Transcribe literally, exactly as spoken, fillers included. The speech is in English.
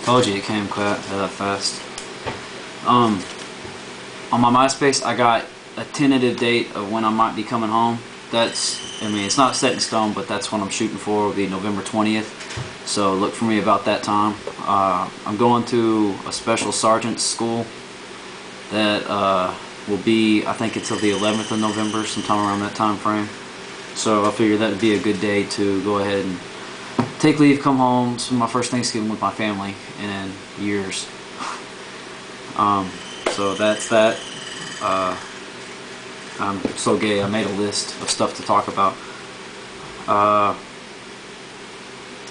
Told you it came quick that fast. Um, on my MySpace, I got a tentative date of when I might be coming home. That's, I mean, it's not set in stone, but that's when I'm shooting for. It'll be November twentieth. So look for me about that time. Uh, I'm going to a special sergeant's school that uh, will be, I think, until the eleventh of November, sometime around that time frame. So I figured that would be a good day to go ahead and take leave, come home. It's my first Thanksgiving with my family in years. um, so that's that. Uh, I'm so gay, I made a list of stuff to talk about. Uh,